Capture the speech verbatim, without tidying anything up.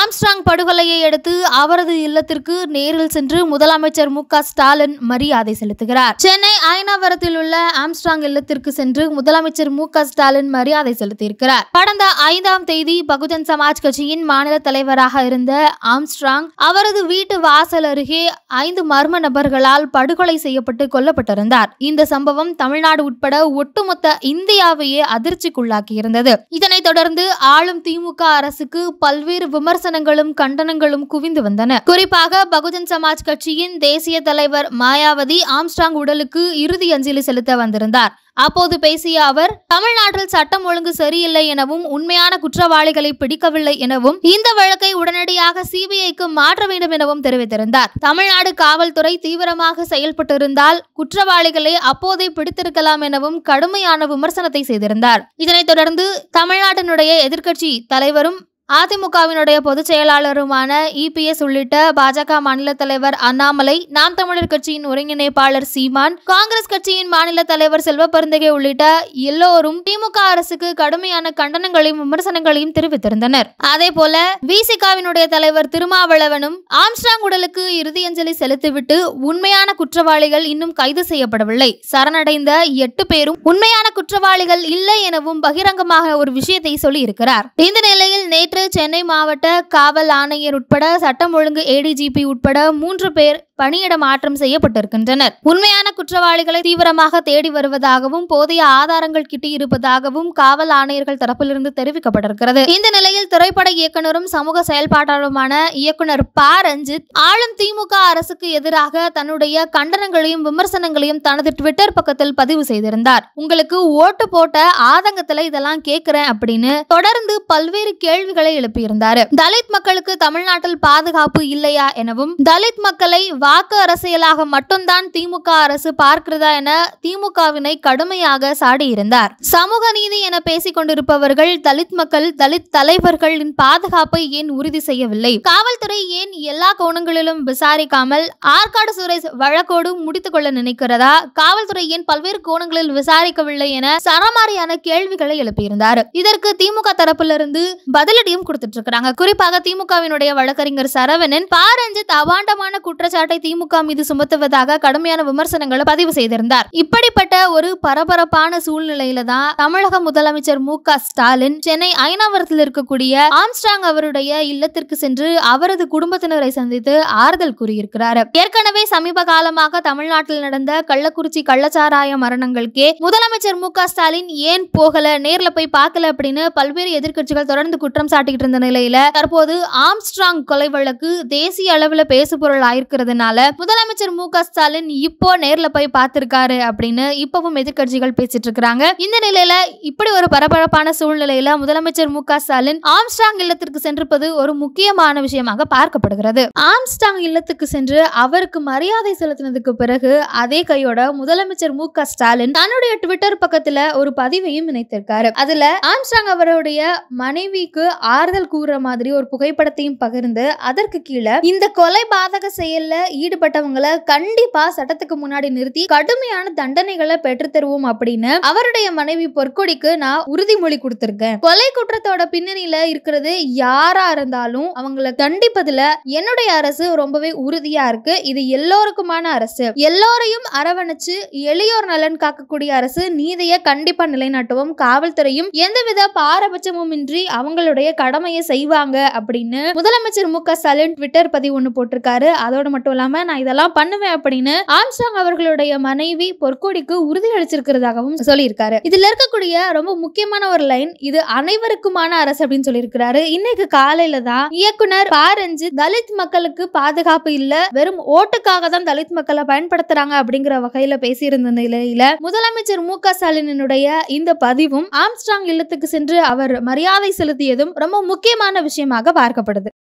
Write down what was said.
Armstrong படுகொலையை அடுத்து அவரது இல்லத்திற்கு நேரில் சென்று முதலமைச்சர் மு க ஸ்டாலின் மரியாதை செலுத்துகிறார். சென்னை அயனாவரத்தில் உள்ள ஆம்ஸ்ட்ராங் இல்லத்திற்கு சென்று முதலமைச்சர் மு க ஸ்டாலின் மரியாதை செலுத்தியிருக்கிறார். கடந்த ஐந்தாம் தேதி பகுஜன் சமாஜ் கட்சியின் மாநில தலைவராக இருந்த ஆம்ஸ்ட்ராங் அவரது வீட்டு வாசல் அருகே ஐந்து மர்ம நபர்களால் படுகொலை செய்யப்பட்டு கொல்லப்பட்டிருந்தார். இந்த சம்பவம் தமிழ்நாடு உட்பட ஒட்டுமொத்த இந்தியாவையே அதிர்ச்சிக்குள்ளாக்கியிருந்தது. இதனைத் தொடர்ந்து ஆளும் திமுக அரசுக்கு பல்வேறு விமர்சனங்களும் கண்டனங்களும் குவிந்து வந்தன. குறிப்பாக பகுஜன் சமாஜ் கட்சியின் தேசிய தலைவர் மாயாவதி ஆம்ஸ்ட்ராங் உடலுக்கு இறுதி அஞ்சலி செலுத்த வந்திருந்தார். அப்போது பேசிய அவர், தமிழ்நாட்டில் சட்டம் ஒழுங்கு சரியில்லை எனவும் உண்மையான குற்றவாளிகளை பிடிக்கவில்லை எனவும் இந்த வழக்கை உடனடியாக சிபிஐக்கு மாற்ற வேண்டும் எனவும் தெரிவித்திருந்தார். தமிழ்நாடு காவல்துறை தீவிரமாக செயல்பட்டிருந்தால் குற்றவாளிகளை அப்போதே பிடித்திருக்கலாம் எனவும் கடுமையான விமர்சனத்தை செய்திருந்தார். இதனைத் தொடர்ந்து தமிழ்நாட்டினுடைய எதிர்க்கட்சி தலைவரும் அதிமுகவினுடைய பொதுச் செயலாளருமான இ பி எஸ் உள்ளிட்ட பாஜக மாநில தலைவர் அண்ணாமலை, நாம் தமிழர் கட்சியின் ஒருங்கிணைப்பாளர் சீமான், காங்கிரஸ் கட்சியின் மாநில தலைவர் செல்வபெருந்தகை உள்ளிட்ட எல்லோரும் திமுக அரசுக்கு கடுமையான கண்டனங்களையும் விமர்சனங்களையும் தெரிவித்திருந்தனர். அதே போல விசிகாவினுடைய தலைவர் திருமாவளவனும் ஆம்ஸ்ட்ராங் உடலுக்கு இறுதியஞ்சலி செலுத்திவிட்டு உண்மையான குற்றவாளிகள் இன்னும் கைது செய்யப்படவில்லை, சரணடைந்த எட்டு பேரும் உண்மையான குற்றவாளிகள் இல்லை எனவும் பகிரங்கமாக ஒரு விஷயத்தை சொல்லி இருக்கிறார். இந்த நிலையில் நேற்று சென்னை மாவட்ட காவல் ஆணையர் உட்பட சட்டம் ஒழுங்கு ஏ டி ஜி பி உட்பட மூன்று பேர் பணியிட மாற்றம் செய்யப்பட்டிருக்கின்றனர். உண்மையான குற்றவாளிகளை தீவிரமாக தேடி வருவதாகவும் போதிய ஆதாரங்கள் கிட்டி இருப்பதாகவும் காவல் ஆணையர்கள் தரப்பிலிருந்து தெரிவிக்கப்பட்டிருக்கிறது. இந்த நிலையில் திரைப்பட இயக்குனரும் சமூக செயல்பாட்டாளருமான இயக்குனர் ப ரஞ்சித் ஆளும் திமுக அரசுக்கு எதிராக தன்னுடைய கண்டனங்களையும் விமர்சனங்களையும் தனது ட்விட்டர் பக்கத்தில் பதிவு செய்திருந்தார். உங்களுக்கு ஓட்டு போட்ட ஆதங்கத்துல இதெல்லாம் கேட்கிறேன் அப்படின்னு தொடர்ந்து பல்வேறு கேள்விகளை எழுப்பியிருந்தார். தலித் மக்களுக்கு தமிழ்நாட்டில் பாதுகாப்பு இல்லையா எனவும், தலித் மக்களை வாக்கு அரசியலாக மட்டும்தான் திமுக அரசு பார்க்கிறதா என திமுகவினை கடுமையாக சாடியிருந்தார். சமூக நீதி என பேசிக் கொண்டிருப்பவர்கள் தலித் மக்கள், தலித் தலைவர்களின் பாதுகாப்பை ஏன் உறுதி செய்யவில்லை? காவல்துறை ஏன் எல்லா கோணங்களிலும் விசாரிக்காமல் ஆற்காடு சுரேஷ் வழக்கோடு முடித்துக் கொள்ள நினைக்கிறதா? காவல்துறை ஏன் பல்வேறு கோணங்களில் விசாரிக்கவில்லை என சரமாரியான கேள்விகளை எழுப்பியிருந்தார். இதற்கு திமுக தரப்பிலிருந்து பதிலடியும் கொடுத்துட்டு இருக்காங்க. குறிப்பாக திமுகவினுடைய வழக்கறிஞர் சரவணன் ப ரஞ்சித் அபாண்டமான குற்றச்சாட்டை திமுக மீது சுமத்துவதாக கடுமையான விமர்சனங்களை பதிவு செய்திருந்தார். இப்படிப்பட்ட ஒரு பரபரப்பான சூழ்நிலையில தான் தமிழக முதலமைச்சர் மு க ஸ்டாலின் சென்னை அயனாவரத்தில் இருக்கக்கூடிய ஆம்ஸ்ட்ராங் அவருடைய இல்லத்திற்கு சென்று அவரது குடும்பத்தினரை சந்தித்து ஆறுதல் கூறியிருக்கிறார். ஏற்கனவே சமீப காலமாக தமிழ்நாட்டில் நடந்த கள்ளக்குறிச்சி கள்ளச்சாராய மரணங்களுக்கே முதலமைச்சர் மு க ஸ்டாலின் ஏன் போகல, நேர்ல போய் பார்க்கல அப்படின்னு பல்வேறு எதிர்க்கட்சிகள் தொடர்ந்து குற்றம் சாட்டிக்கிட்டு இருந்த நிலையில தற்போது ஆம்ஸ்ட்ராங் கொலை வழக்கு தேசிய அளவில் பேசுபொருள் ஆயிருக்கிறதுனால முதலமைச்சர் மு க ஸ்டாலின் இப்போ நேர்ல போய் பார்த்திருக்காரு அப்படின்னு இப்பவும் எதிர்க்கட்சிகள் பேசிட்டு இருக்காங்க. இந்த நிலையில இப்படி ஒரு பரபரப்பான சூழ்நிலையில முதலமைச்சர் மு க ஸ்டாலின் ஆம்ஸ்ட்ராங் இல்லத்திற்கு சென்றிருப்பது ஒரு முக்கியமான விஷயமாக பார்க்கப்படுகிறது. ஆம்ஸ்ட்ராங் இல்லத்துக்கு சென்று அவருக்கு மரியாதை செலுத்தினதுக்கு பிறகு அதே கையோட முதலமைச்சர் மு க ஸ்டாலின் தன்னுடைய ட்விட்டர் பக்கத்துல ஒரு பதிவையும் இணைத்திருக்காரு. அதுல ஆம்ஸ்ட்ராங் அவருடைய மனைவிக்கு ஆறுதல் கூறுற மாதிரி ஒரு புகைப்படத்தையும் பகிர்ந்து அதற்கு கீழே இந்த கொலை பாதக செயல்ல ஈடுபட்டவங்களை கண்டிப்பா சட்டத்துக்கு முன்னாடி நிறுத்தி கடுமையான தண்டனைகளை பெற்று தருவோம் அப்படின்னு அவருடைய மனைவி பொற்கொடிக்கு நான் உறுதிமொழி கொடுத்திருக்கேன். கொலை குற்றத்தோட பின்னணியில இருக்கிறது யாரா இருந்தாலும் அவங்களை தண்டிப்பதுல என்னுடைய அரசு ரொம்பவே உறுதியா இருக்கு. இது எல்லோருக்குமான அரசு, எல்லோரையும் அரவணைச்சு எளியோர் நலன் காக்கக்கூடிய அரசு. நீதியை கண்டிப்பா நிலைநாட்டுவோம். காவல்துறையும் எந்தவித பாரபட்சமும் இன்றி அவங்களுடைய கடமையை செய்வாங்க அப்படின்னு முதலமைச்சர் மு க ஸ்டாலின் ட்விட்டர் பதிவு ஒண்ணு போட்டிருக்காரு. அதோட மட்டும் இல்லாம நான் இதெல்லாம் பண்ணுவேன் அப்படின்னு ஆம்ஸ்ட்ராங் அவர்களுடைய மனைவி பொற்கொடிக்கு உறுதி அளிச்சிருக்கிறதாகவும் சொல்லியிருக்காரு. இதுல இருக்கக்கூடிய ரொம்ப முக்கியமான ஒரு லைன், இது அனைவருக்குமான அரசு அப்படின்னு சொல்லியிருக்கிறாரு. இன்னைக்கு காலையில தான் இயக்குனர் ப ரஞ்சித் தலித் மக்களுக்கு பாதுகாப்பு இல்ல, வெறும் ஓட்டுக்காக தான் தலித் மக்களை பயன்படுத்துறாங்க அப்படிங்கிற வகையில பேசியிருந்த நிலையில முதலமைச்சர் மு க ஸ்டாலினுடைய இந்த பதிவும் ஆம்ஸ்ட்ராங் இல்லத்துக்கு சென்று அவர் மரியாதை செலுத்தியதும் ரொம்ப முக்கியமான விஷயமாக பார்க்கப்படுது.